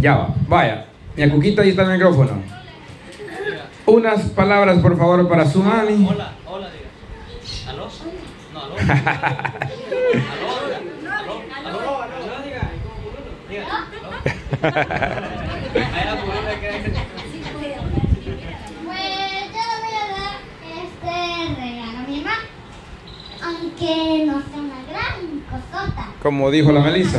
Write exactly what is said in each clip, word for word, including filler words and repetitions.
Ya va, vaya. Mi Cuquita, ahí está el micrófono. Unas palabras, por favor, para su mami. Hola, hola, diga. ¿Aló? No, aló. ¿Aló? ¿Aló? ¿Aló? ¿Aló? Diga. Diga. Pues yo le voy a dar este regalo a mi mamá. Aunque no sea una gran cosota. Como dijo la Melissa.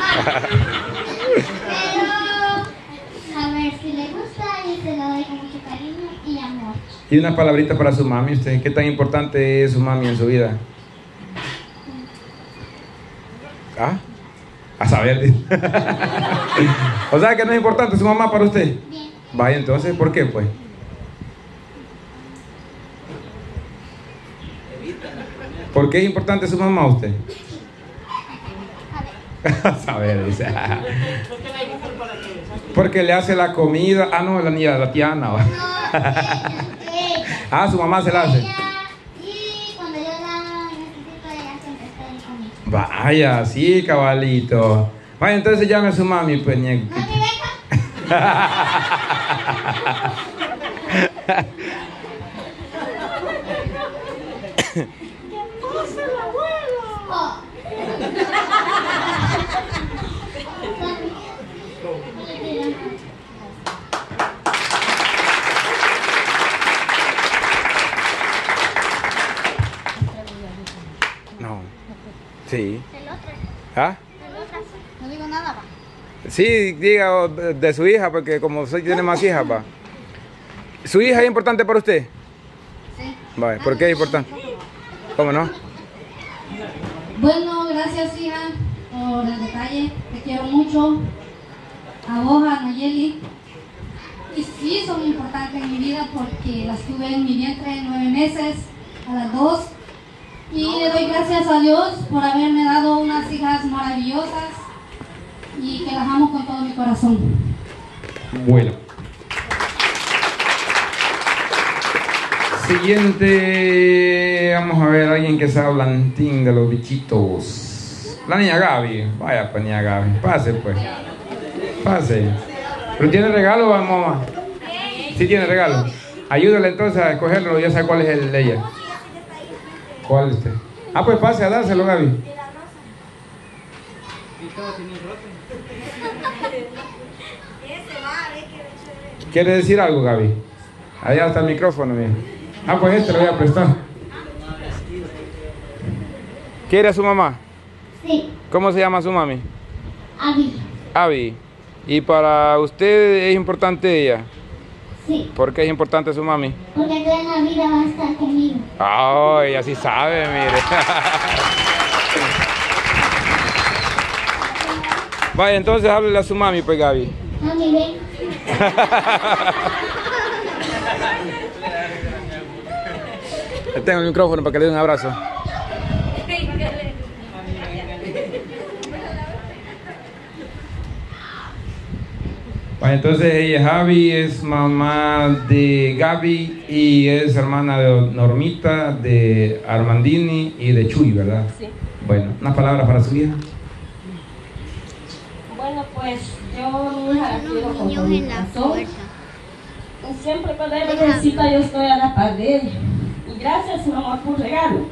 Pero a ver si le gusta y se lo doy con mucho cariño y amor. Y una palabrita para su mami. ¿Usted qué tan importante es su mami en su vida? ¿Ah? A saber. O sea que no es importante su mamá para usted. Bien. Vaya, entonces, ¿por qué pues? ¿Por qué es importante su mamá a usted? A saber, dice. Porque le hace la comida. Ah, no, la niña, la tía Ana. No, ella, ella. Ah, su mamá se la hace. Ella, y cuando yo la necesito, ella siempre está ahí conmigo. Vaya, sí, cabalito. Vaya, entonces llame a su mami, pues, ñe. Mami, venga. ¡Qué hermoso el abuelo! Oh. No. Sí. El otro, ¿Ah? el otro. No digo nada, va. Sí, diga de su hija, porque como usted tiene más hijas, va. ¿Su hija es importante para usted? Sí. Vale, ¿por qué es importante? ¿Cómo no? Bueno, gracias hija por el detalle, te quiero mucho. A vos, a Nayeli. Y sí son importantes en mi vida porque las tuve en mi vientre nueve meses, a las dos. Y le doy gracias a Dios por haberme dado unas hijas maravillosas y que las amo con todo mi corazón. Bueno. Siguiente, vamos a ver a alguien que sea blantín de los bichitos. La niña Gaby, vaya pues niña Gaby, pase pues, pase. ¿Pero tiene regalo, mamá? Sí tiene regalo. Ayúdale entonces a escogerlo, ya sabe cuál es el de ella. ¿Cuál es este? Ah, pues pase a dárselo, Gaby. ¿Quiere decir algo, Gaby? Allá está el micrófono, mira. Ah, pues este lo voy a prestar. ¿Quiere a su mamá? Sí. ¿Cómo se llama su mami? Abby. Abby. ¿Y para usted es importante ella? Sí. ¿Por qué es importante su mami? Porque toda la vida va a estar conmigo. Ay, así sabe, mire. Vaya, entonces háblele a su mami, pues, Gaby. Mami, ven. Tengo el micrófono para que le dé un abrazo. Bueno, entonces ella es Javi, es mamá de Gaby y es hermana de Normita, de Armandini y de Chuy, ¿verdad? Sí. Bueno, una palabra para su hija. Bueno, pues yo mi hija la quiero con todo mi corazón. Y siempre cuando ella me necesita yo estoy a la par de ella. Y gracias, mi amor, por regalo.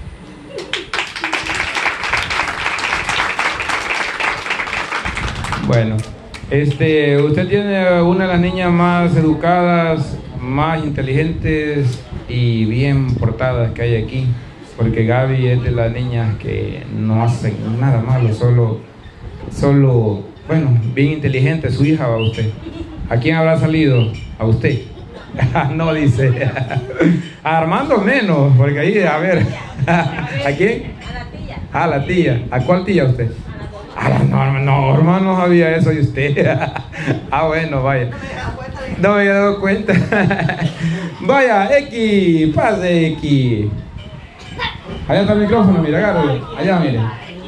Bueno, este, usted tiene una de las niñas más educadas, más inteligentes y bien portadas que hay aquí, porque Gaby es de las niñas que no hacen nada malo, solo, solo, bueno, bien inteligente. Su hija va a usted. ¿A quién habrá salido? A usted. No dice. A Armando menos, porque ahí, a ver, ¿a quién? A la tía. A la tía. ¿A cuál tía usted? A la Norma. Norma no sabía eso de usted. Ah, bueno, vaya. No me había dado cuenta. Vaya, X, pase X. Allá está el micrófono, mira, agarre. Allá, mire.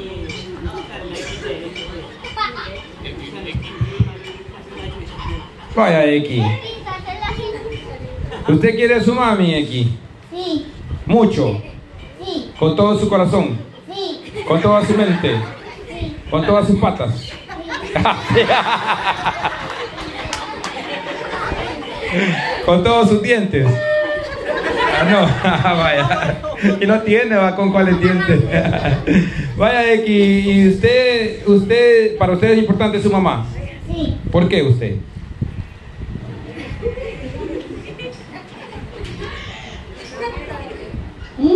Vaya, X. ¿Usted quiere a su mami, X? Sí. Mucho. Sí. Con todo su corazón. Sí. Con toda su mente. Sí. Con todas sus patas. Sí. Con todos sus dientes. Ah, no, vaya. Y no tiene, va con cuáles dientes. Vaya, X, y usted, usted, para usted es importante su mamá. Sí. ¿Por qué usted? ¿Mm?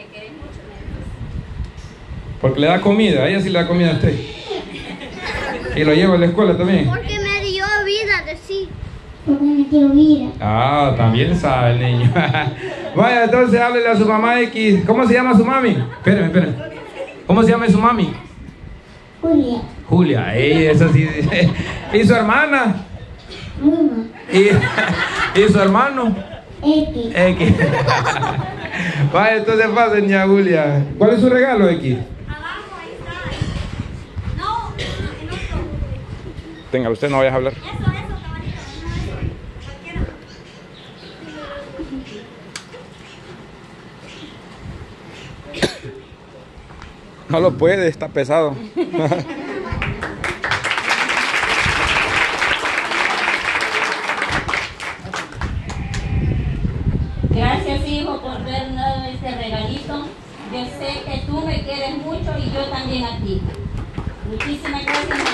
Porque le da comida, a ella sí le da comida a usted. Y lo lleva a la escuela también. Porque me dio vida de sí. Porque me dio vida. Ah, también sabe el niño. Vaya, entonces háblele a su mamá X. ¿Cómo se llama su mami? Espérame, espérame. ¿Cómo se llama su mami? Julia. Julia, ey, eso sí. ¿Y su hermana? Mamá. ¿Y, y su hermano? X. X. Vaya, entonces pasen ya, Julia. ¿Cuál es su regalo, X? Abajo, ahí está. No, en otro. Tenga, usted no vaya a hablar. Eso, eso, caballito. Cualquiera. No lo puede, está pesado. Gracias, hijo, por vernos este regalito. Yo sé que tú me quieres mucho y yo también a ti. Muchísimas gracias, mamá.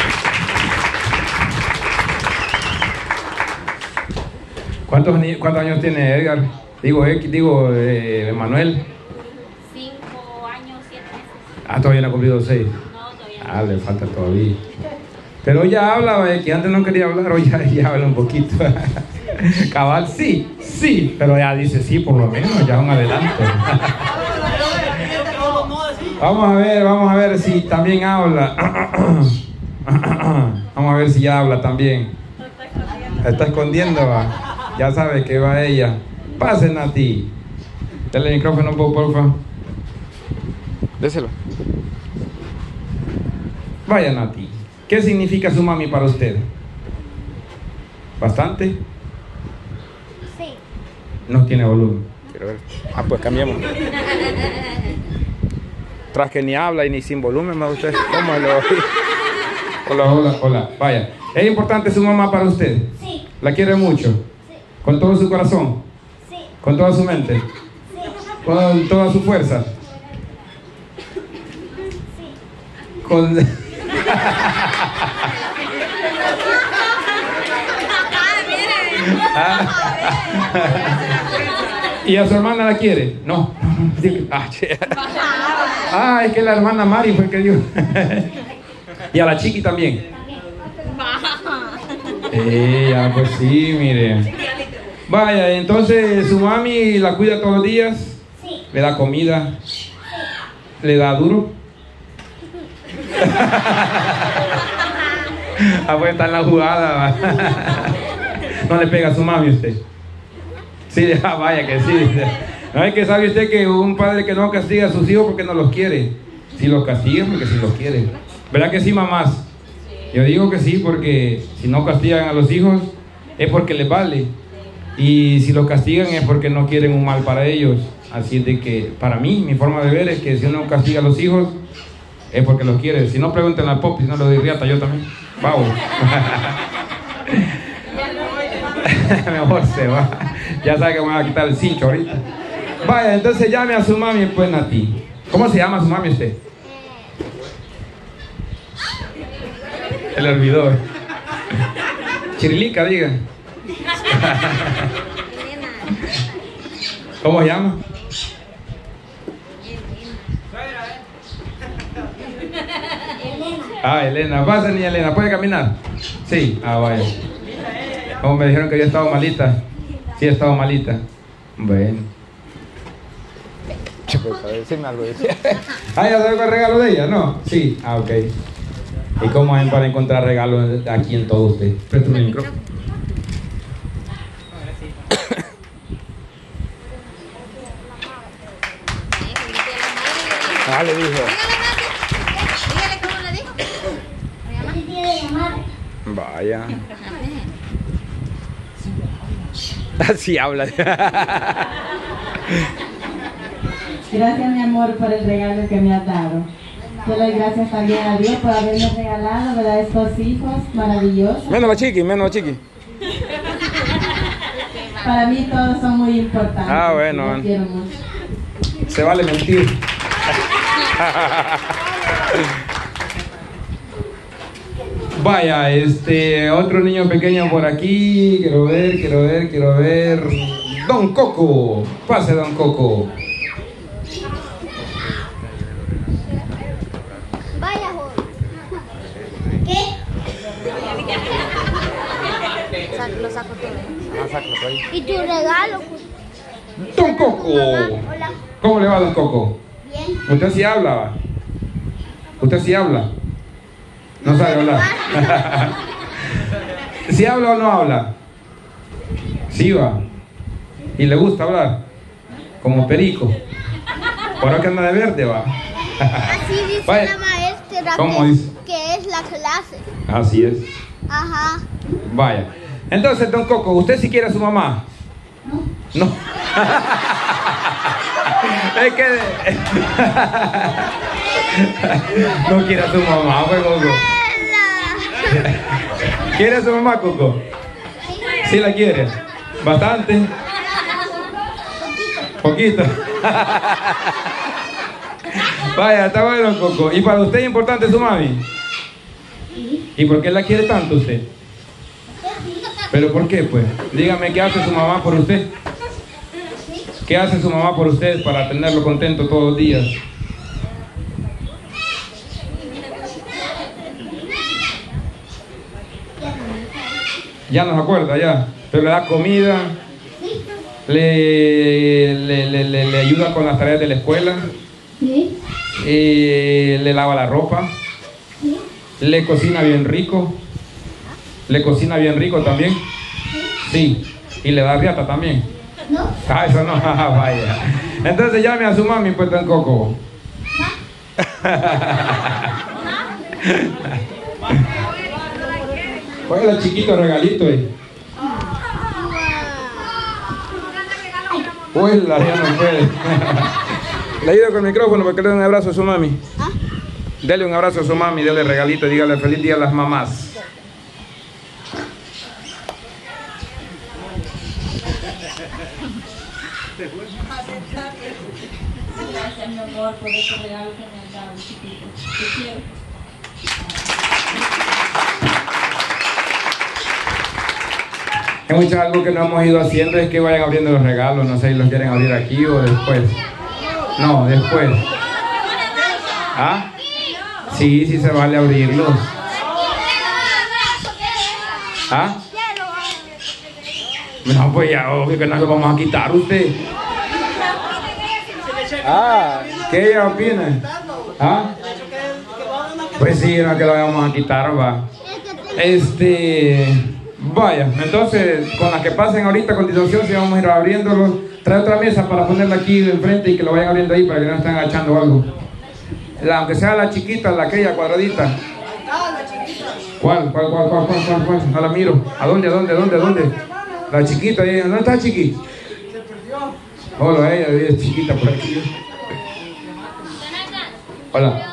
¿Cuántos, ni- cuántos años tiene Edgar? Digo, X, digo, eh, Manuel. Cinco años, siete meses. Ah, todavía no ha cumplido seis. No, todavía no. Ah, le falta todavía. Pero ya habla, X, antes no quería hablar, hoy ya, ya habla un poquito. Cabal, sí, sí, pero ya dice sí, por lo menos, ya un adelanto. Vamos a ver, vamos a ver si también habla. Vamos a ver si ya habla también. Está escondiendo, va. Ya sabe que va ella. Pasen a ti. Dale el micrófono, porfa. Déselo. Vayan a ti. ¿Qué significa su mami para usted? ¿Bastante? Sí. No tiene volumen. Quiero ver. Ah, pues cambiemos. Tras que ni habla y ni sin volumen, más usted. ¿Cómo lo Hola, hola, hola. Vaya. ¿Es importante su mamá para usted? Sí. ¿La quiere mucho? Sí. ¿Con todo su corazón? Sí. ¿Con toda su mente? Sí. ¿Con toda su fuerza? Sí. Con... ¿Y a su hermana la quiere? No. Ah, che. Ah, es que la hermana Mari fue que dio. ¿Y a la chiqui también? Eh, ah, pues sí, mire. Vaya, entonces su mami la cuida todos los días. Sí. Le da comida. Le da duro. Ah, pues está en la jugada. No le pega a su mami usted. Sí, ah, vaya que sí. No, es que sabe usted que un padre que no castiga a sus hijos porque no los quiere. Si los castiga porque si los quiere. ¿Verdad que sí, mamás? Yo digo que sí, porque si no castigan a los hijos es porque les vale. Y si los castigan es porque no quieren un mal para ellos. Así es de que, para mí, mi forma de ver es que si uno castiga a los hijos es porque los quiere. Si no, pregunten a Pop, si no lo doy riata yo también. Pavo. Mejor se va. Ya sabe que me va a quitar el cincho ahorita. Vaya, entonces llame a su mami, pues, Nati. ¿Cómo se llama su mami usted? El olvidó. Chirilica, diga. ¿Cómo se llama? Ah, Elena. Pasa, niña Elena. ¿Puede caminar? Sí. Ah, vaya. Como me dijeron que había estado malita. Sí, he estado malita. Bueno. Decime algo. Ah, ¿ya sabe cuál regalo de ella? ¿No? Sí. Ah, ok. ¿Y cómo hacen para encontrar regalos aquí en todo usted? Préstame el micrófono. Ah, le dijo. Dígale cómo le dijo. ¿Me quiere llamar? Vaya. Así habla. Gracias, mi amor, por el regalo que me has dado. Yo le doy gracias también a Dios por haberme regalado, ¿verdad?, estos hijos maravillosos. Menos la chiqui, menos la chiqui. Para mí todos son muy importantes. Ah, bueno, Los bueno. quiero mucho. Se vale mentir. Vaya, este, otro niño pequeño por aquí. Quiero ver, quiero ver, quiero ver. Don Coco. Pase, Don Coco. Vaya, joven. ¿Qué? Lo saco todo. Ah, sácalo ahí. ¿Y tu regalo? Don Coco. Hola. ¿Cómo le va, Don Coco? Bien. ¿Usted sí habla? ¿Usted sí habla? No sabe hablar. ¿Sí habla o no habla? Sí va. ¿Y le gusta hablar? Como perico. ¿Por qué anda de verde va? Así dice Vaya. la maestra ¿Cómo que, dice? que es la clase. Así es. Ajá. Vaya. Entonces, Don Coco, ¿usted sí quiere a su mamá? No. Es que... No quiere a su mamá, pues, Coco. ¿Quiere a su mamá, Coco? Sí la quiere. Bastante. Poquito. Vaya, está bueno, Coco. ¿Y para usted es importante su mami? ¿Y por qué la quiere tanto usted? ¿Pero por qué, pues? Dígame, ¿qué hace su mamá por usted? ¿Qué hace su mamá por usted para tenerlo contento todos los días? Ya no se acuerda, ya. Pero le da comida, le, le, le, le, le ayuda con las tareas de la escuela, Sí. eh, le lava la ropa, le cocina bien rico, le cocina bien rico también. Sí, y le da riata también. ¿No? Ah, eso no, vaya. Entonces llame a su mami, pues, Don Coco. Oye, chiquito regalito ahí. Uy, la ya no puede. Le ayudo con el micrófono para que le dé un abrazo a su mami. Dele un abrazo a su mami, dele regalito, dígale feliz día a las mamás. Gracias, mi amor, por ese regalo que me han dado, chiquito. Te quiero. Hay mucho algo que no hemos ido haciendo, es que vayan abriendo los regalos, no sé si los quieren abrir aquí o después. No, después. ¿Ah? Sí, sí se vale abrirlos. ¿Ah? No, pues ya, obvio que no lo vamos a quitar usted. Ah, ¿qué ella opina? ¿Ah? Pues sí, no es que lo vamos a quitar, va. Este, vaya, entonces con las que pasen ahorita a continuación, si vamos a ir abriéndolos, trae otra mesa para ponerla aquí de enfrente y que lo vayan abriendo ahí para que no estén agachando algo. La, aunque sea la chiquita, la aquella cuadradita. ¿Cuál? ¿Cuál, cuál, cuál, cuál, cuál, cuál? No la miro. ¿A dónde, a dónde, a dónde, a dónde? La chiquita, ¿dónde está chiquita? Hola, ella es chiquita por aquí. Hola.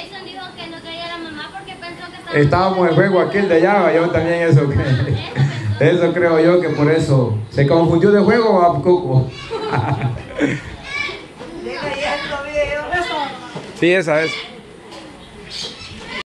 Estábamos en juego aquel de allá, yo también eso creo. Eso creo yo que por eso se confundió de juego a Coco. Sí, esa es.